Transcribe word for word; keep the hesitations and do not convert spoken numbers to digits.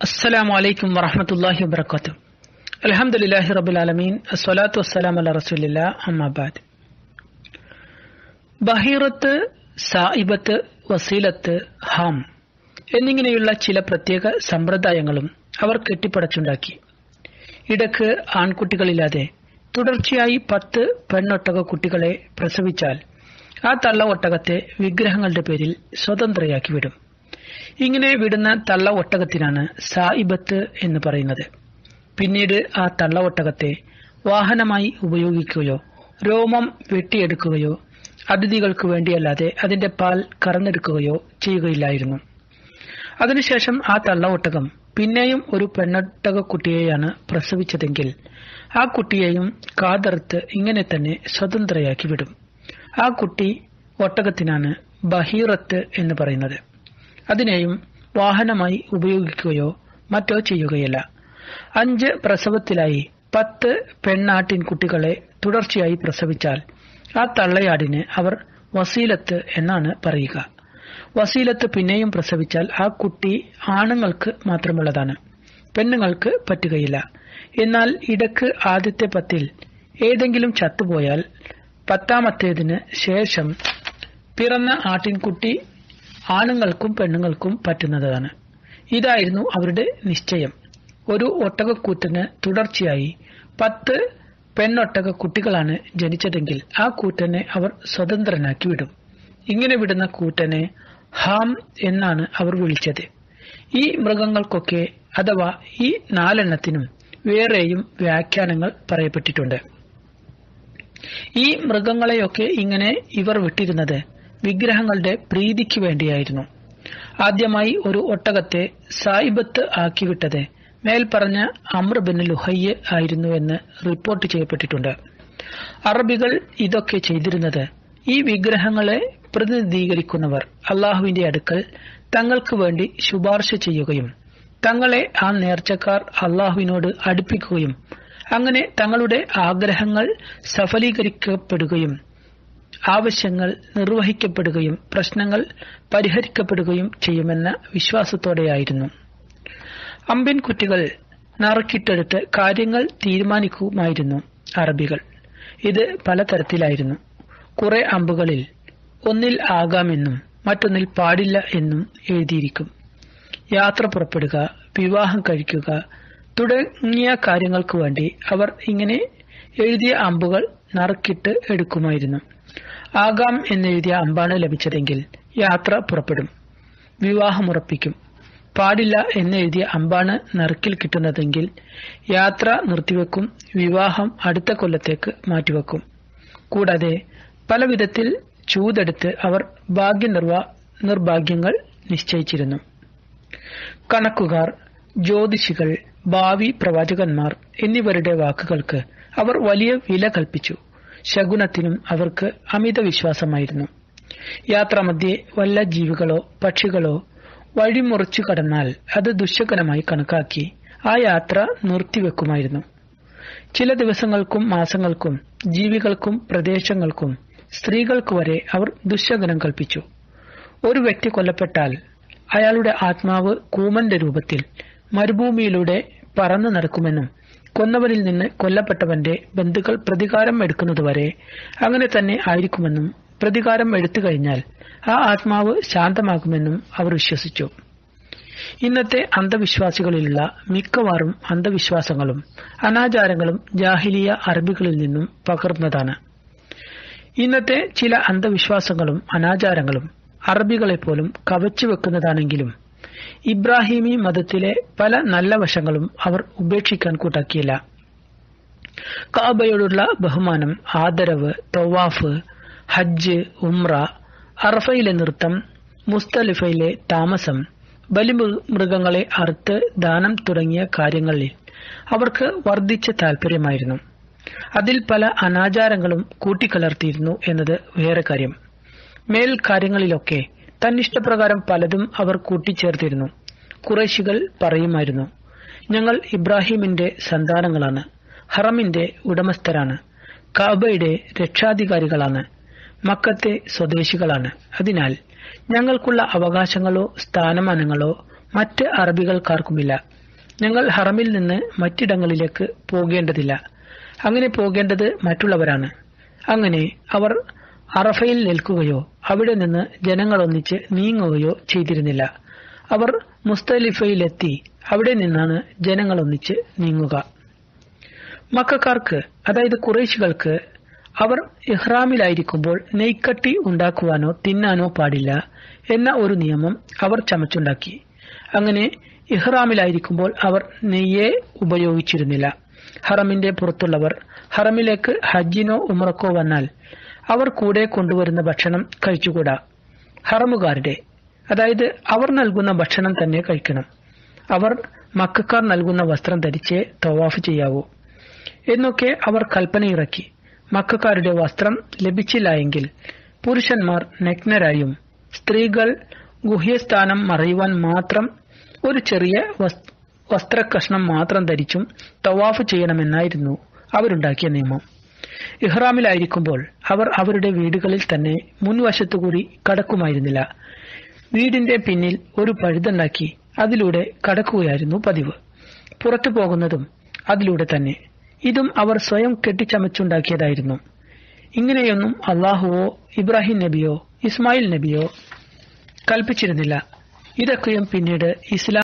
السلام عليكم ورحمة الله وبركاته. الحمد لله رب العالمين. الصلاة والسلام على رسول الله. أما بعد. ബഹീറത്ത്, സായിബത്ത്, വസീലത്ത്, Ham എന്നിങ്ങനെയുള്ള ചില പ്രത്യേക സമ്പ്രദായങ്ങളും അവർ കെട്ടിപ്പടച്ചുണ്ടാക്കി. ഇടക്ക് ആൺകുട്ടികളില്ലാതെ തുടർച്ചയായി പത്ത് പെണ്ണൊട്ടക കുട്ടികളെ പ്രസവിച്ചാൽ ആ തള്ള ഒട്ടകത്തെ വിഗ്രഹങ്ങളുടെ പേരിൽ സ്വതന്ത്രയാക്കി വിടും. ഇങ്ങനെ വിടുന്ന തള്ള ഒട്ടകത്തിനാണ് സായിബത്ത് എന്ന് പറയുന്നത്. പിന്നീട് ആ തള്ള ഒട്ടകത്തെ വാഹനമായി ഉപയോഗിക്കുകയോ രോമം വെട്ടിയെടുക്കുകയോ അതിഥികൾക്ക് വേണ്ടിയല്ലാതെ അതിന്റെ പാൽ കറന്നെടുക്കുകയോ ചെയ്യുകയില്ലായിരുന്നു. അതിനുശേഷം ആ തള്ള ഒട്ടകം പിന്നെയും ഒരു പെണ്ണൊട്ടക കുട്ടിയെയാണ് പ്രസവിച്ചതെങ്കിൽ ആ കുട്ടിയെയും കാതർത്ത് ഇങ്ങനെ തന്നെ സ്വതന്ത്രയാക്കി വിടും. ആ കുട്ടി ഒട്ടകത്തിനാണ് ബഹീറത്ത് എന്ന് പറയുന്നത്. അതിനെയും വാഹനമായി ഉപയോഗിക്കുകയോ മറ്റോ ചെയ്യുകയില്ല. അഞ്ച് പ്രസവത്തിലായി പത്ത് പെണ്ണാട്ടിൻ കുട്ടികളെ തുടർച്ചയായി പ്രസവിച്ചാൽ ആ തള്ളയാടിന് അവർ വസീലത്ത് എന്നാണ് പറയുക. വസീലത്ത് പിന്നെയും പ്രസവിച്ചാൽ ആ കുട്ടി ആണുങ്ങൾക്ക് മാത്രമുള്ളതാണ്, പെണ്ണുങ്ങൾക്ക് പറ്റുകയില്ല. എന്നാൽ ഇടക്ക് ആദ്യത്തെ പത്തിൽ ഏതെങ്കിലും ചത്തുപോയാൽ പത്താമത്തേതിന് ശേഷം പിറന്ന ആട്ടിൻകുട്ടി ആണുങ്ങൾക്കും പെണ്ണുങ്ങൾക്കും പറ്റുന്നതാണ്. ഇതായിരുന്നു അവരുടെ നിശ്ചയം. ഒരു ഒട്ടകക്കൂറ്റന് തുടർച്ചയായി പത്ത് പെണ്ണൊട്ടക കുട്ടികളാണ് ജനിച്ചതെങ്കിൽ ആ കൂറ്റനെ അവർ സ്വതന്ത്രനാക്കി വിടും. ഇങ്ങനെ വിടുന്ന കൂറ്റനെ ഹാം എന്നാണ് അവർ വിളിച്ചത്. ഈ മൃഗങ്ങൾക്കൊക്കെ അഥവാ ഈ നാലെണ്ണത്തിനും വേറെയും വ്യാഖ്യാനങ്ങൾ പറയപ്പെട്ടിട്ടുണ്ട്. ഈ മൃഗങ്ങളെയൊക്കെ ഇങ്ങനെ ഇവർ വിട്ടിരുന്നത് വിഗ്രഹങ്ങളുടെ പ്രീതിക്ക് വേണ്ടിയായിരുന്നു. ആദ്യമായി ഒരു ഒട്ടകത്തെ സായിബത്ത് ആക്കിവിട്ടത് മേൽപ്പറഞ്ഞ അമ്ർ ബിൻ ലുഹയ്യ് ആയിരുന്നുവെന്ന് റിപ്പോർട്ട് ചെയ്യപ്പെട്ടിട്ടുണ്ട്. അറബികൾ ഇതൊക്കെ ചെയ്തിരുന്നത് ഈ വിഗ്രഹങ്ങളെ പ്രതിനിധീകരിക്കുന്നവർ അള്ളാഹുവിന്റെ അടുക്കൽ തങ്ങൾക്ക് വേണ്ടി ശുപാർശ ചെയ്യുകയും തങ്ങളെ ആ നേർച്ചക്കാർ അള്ളാഹുവിനോട് അടുപ്പിക്കുകയും അങ്ങനെ തങ്ങളുടെ ആഗ്രഹങ്ങൾ സഫലീകരിക്കപ്പെടുകയും ആവശ്യങ്ങൾ നിർവഹിക്കപ്പെടുകയും പ്രശ്നങ്ങൾ പരിഹരിക്കപ്പെടുകയും ചെയ്യുമെന്ന വിശ്വാസത്തോടെയായിരുന്നു. അമ്പിൻ കുറ്റികൾ നറുക്കിട്ടെടുത്ത് കാര്യങ്ങൾ തീരുമാനിക്കുമായിരുന്നു അറബികൾ. ഇത് പലതരത്തിലായിരുന്നു. കുറെ അമ്പുകളിൽ ഒന്നിൽ ആകാമെന്നും മറ്റൊന്നിൽ പാടില്ല എന്നും എഴുതിയിരിക്കും. യാത്ര പുറപ്പെടുക, വിവാഹം കഴിക്കുക തുടങ്ങിയ കാര്യങ്ങൾക്ക് വേണ്ടി അവർ ഇങ്ങനെ എഴുതിയ അമ്പുകൾ നറുക്കിട്ട് എടുക്കുമായിരുന്നു. ആകാം എന്നെഴുതിയ അമ്പാണ് ലഭിച്ചതെങ്കിൽ യാത്ര പുറപ്പെടും, വിവാഹമുറപ്പിക്കും. പാടില്ല എന്നെഴുതിയ അമ്പാണ് നറുക്കിൽ കിട്ടുന്നതെങ്കിൽ യാത്ര നിർത്തിവെക്കും, വിവാഹം അടുത്ത കൊല്ലത്തേക്ക് മാറ്റിവെക്കും. കൂടാതെ പല വിധത്തിൽ ചൂതെടുത്ത് അവർ ഭാഗ്യനിർവ നിർഭാഗ്യങ്ങൾ നിശ്ചയിച്ചിരുന്നു. കണക്കുകാർ, ജ്യോതിഷികൾ, ഭാവി പ്രവാചകന്മാർ എന്നിവരുടെ വാക്കുകൾക്ക് അവർ വലിയ വില കൽപ്പിച്ചു. ശകുനത്തിനും അവർക്ക് അമിത വിശ്വാസമായിരുന്നു. യാത്രാമധ്യേ വല്ല ജീവികളോ പക്ഷികളോ വഴിമുറിച്ചു കടന്നാൽ അത് ദുശ്ശകനമായി കണക്കാക്കി ആ യാത്ര നിർത്തിവെക്കുമായിരുന്നു. ചില ദിവസങ്ങൾക്കും മാസങ്ങൾക്കും ജീവികൾക്കും പ്രദേശങ്ങൾക്കും സ്ത്രീകൾക്ക് വരെ അവർ ദുശ്ശകനം കൽപ്പിച്ചു. ഒരു വ്യക്തി കൊല്ലപ്പെട്ടാൽ അയാളുടെ ആത്മാവ് കൂമന്റെ രൂപത്തിൽ മരുഭൂമിയിലൂടെ പറന്നു നടക്കുമെന്നും കൊന്നവനിൽ നിന്ന് കൊല്ലപ്പെട്ടവന്റെ ബന്ധുക്കൾ പ്രതികാരം എടുക്കുന്നതുവരെ അങ്ങനെ തന്നെ ആയിരിക്കുമെന്നും പ്രതികാരം എടുത്തു കഴിഞ്ഞാൽ ആ ആത്മാവ് ശാന്തമാകുമെന്നും അവർ വിശ്വസിച്ചു. ഇന്നത്തെ അന്ധവിശ്വാസികളിലുള്ള മിക്കവാറും അന്ധവിശ്വാസങ്ങളും അനാചാരങ്ങളും ജാഹിലിയ അറബികളിൽ നിന്നും പകർന്നതാണ്. ഇന്നത്തെ ചില അന്ധവിശ്വാസങ്ങളും അനാചാരങ്ങളും അറബികളെപ്പോലും കവച്ചു വെക്കുന്നതാണെങ്കിലും ഇബ്രാഹിമി മതത്തിലെ പല നല്ല വശങ്ങളും അവർ ഉപേക്ഷിക്കാൻ കൂട്ടാക്കിയില്ല. കഅബയോടുള്ള ബഹുമാനം, ആദരവ്, തവാഫ്, ഹജ്ജ്, ഉംറ, അറഫയിലെ നൃത്തം, മുസ്തലിഫയിലെ താമസം, ബലിമൃഗങ്ങളെ അറുത്ത് ദാനം തുടങ്ങിയ കാര്യങ്ങളിൽ അവർക്ക് വർദ്ധിച്ച താൽപര്യമായിരുന്നു. അതിൽ പല അനാചാരങ്ങളും കൂട്ടിക്കലർത്തിയിരുന്നു എന്നത് വേറെ കാര്യം. മേൽ കാര്യങ്ങളിലൊക്കെ തന്നിഷ്ടപ്രകാരം പലതും അവർ കൂട്ടിച്ചേർത്തിരുന്നു. ഖുറൈശികൾ പറയുമായിരുന്നു, ഞങ്ങൾ ഇബ്രാഹിമിന്റെ സന്താനങ്ങളാണ്, ഹറമിന്റെ ഉടമസ്ഥരാണ്, കഅബയുടെ രക്ഷാധികാരികളാണ്, മക്കത്തെ സ്വദേശികളാണ്. അതിനാൽ ഞങ്ങൾക്കുള്ള അവകാശങ്ങളോ സ്ഥാനമാനങ്ങളോ മറ്റ് അറബികൾക്കാർക്കുമില്ല. ഞങ്ങൾ ഹറമിൽ നിന്ന് മറ്റിടങ്ങളിലേക്ക് പോകേണ്ടതില്ല. അങ്ങനെ പോകേണ്ടത് മറ്റുള്ളവരാണ്. അങ്ങനെ അവർ അറഫയിൽ നിൽക്കുകയോ അവിടെ നിന്ന് ജനങ്ങളൊന്നിച്ച് നീങ്ങുകയോ ചെയ്തിരുന്നില്ല. അവർ മുസ്തലിഫയിലെത്തി അവിടെ നിന്നാണ് ജനങ്ങളൊന്നിച്ച് നീങ്ങുക. മക്കക്കാർക്ക്, അതായത് ഖുറൈശികൾക്ക്, അവർ ഇഹ്റാമിലായിരിക്കുമ്പോൾ നെയ്ക്കട്ടി ഉണ്ടാക്കുവാനോ തിന്നാനോ പാടില്ല എന്ന ഒരു നിയമം അവർ ചമച്ചുണ്ടാക്കി. അങ്ങനെ ഇഹ്റാമിലായിരിക്കുമ്പോൾ അവർ നെയ്യെ ഉപയോഗിച്ചിരുന്നില്ല. ഹറമിന്റെ പുറത്തുള്ളവർ ഹറമിലേക്ക് ഹജ്ജിനോ ഉംറക്കോ വന്നാൽ അവർ കൂടെ കൊണ്ടുവരുന്ന ഭക്ഷണം കഴിച്ചുകൂടാ. ഹറമുകാരുടെ, അതായത് അവർ നൽകുന്ന ഭക്ഷണം തന്നെ കഴിക്കണം. അവർ മക്കക്കാർ നൽകുന്ന വസ്ത്രം ധരിച്ചേ തവാഫ് ചെയ്യാവൂ എന്നൊക്കെ അവർ കൽപ്പനയിറക്കി. മക്കക്കാരുടെ വസ്ത്രം ലഭിച്ചില്ല എങ്കിൽ പുരുഷന്മാർ നഗ്നരായും സ്ത്രീകൾ ഗുഹ്യസ്ഥാനം മറയുവാൻ മാത്രം ഒരു ചെറിയ വസ്ത്രകഷ്ണം മാത്രം ധരിച്ചും തവാഫ് ചെയ്യണമെന്നായിരുന്നു അവരുണ്ടാക്കിയ നിയമം. ഇഹ്റാമിലായിരിക്കുമ്പോൾ അവർ അവരുടെ വീടുകളിൽ തന്നെ മുൻവശത്തുകൂടി കടക്കുമായിരുന്നില്ല. വീടിന്റെ പിന്നിൽ ഒരു പഴുതുണ്ടാക്കി അതിലൂടെ കടക്കുകയായിരുന്നു പതിവ്. പുറത്തു പോകുന്നതും അതിലൂടെ തന്നെ. ഇതും അവർ സ്വയം കെട്ടിച്ചമച്ചുണ്ടാക്കിയതായിരുന്നു. ഇങ്ങനെയൊന്നും അള്ളാഹുവോ ഇബ്രാഹിം നബിയോ ഇസ്മായിൽ നബിയോ കൽപ്പിച്ചിരുന്നില്ല. ഇതൊക്കെയും പിന്നീട് ഇസ്ലാം